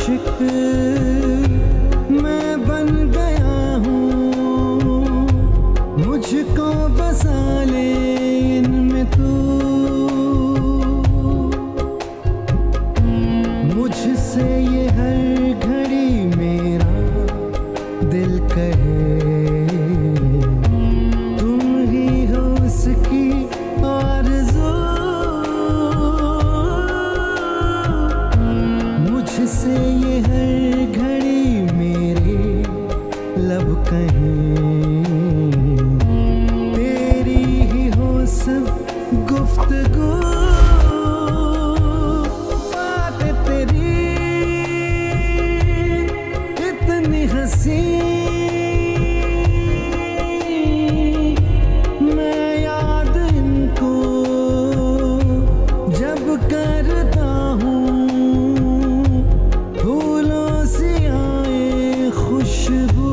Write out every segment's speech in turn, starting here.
आशिक मैं बन गया हूँ, मुझको बसा ले इनमें तू। मुझसे ये हर घड़ी मेरा दिल कहे, तुम ही हो उसकी आरज़ू। मुझसे ये हर घड़ी मेरे लब कहें, तेरी ही हो सब गुफ्तगू। बात तेरी इतनी हंसी, मैं याद इनको जब करता हूँ, फूलों से आए खुशबू।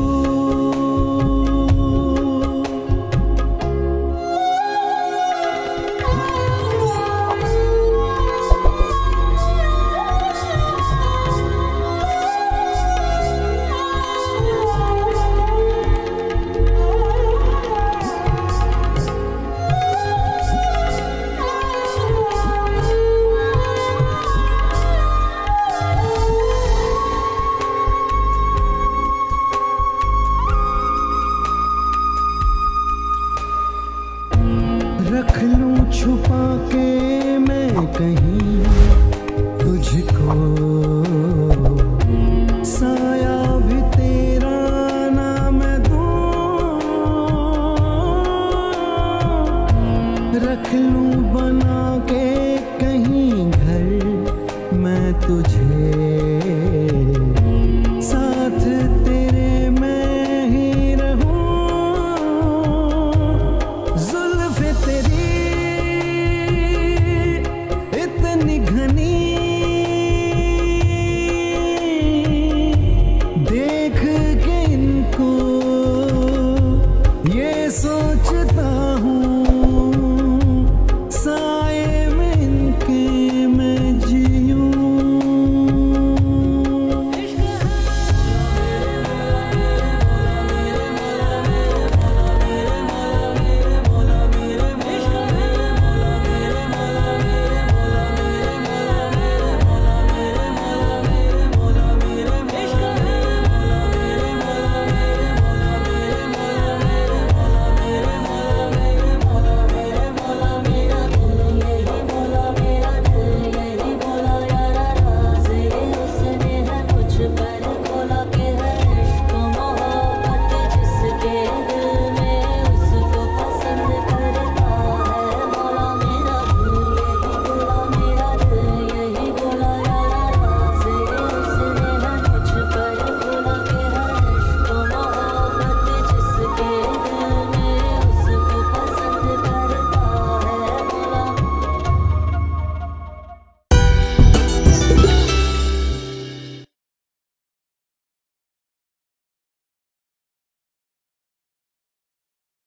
रख लूं छुपा के मैं कहीं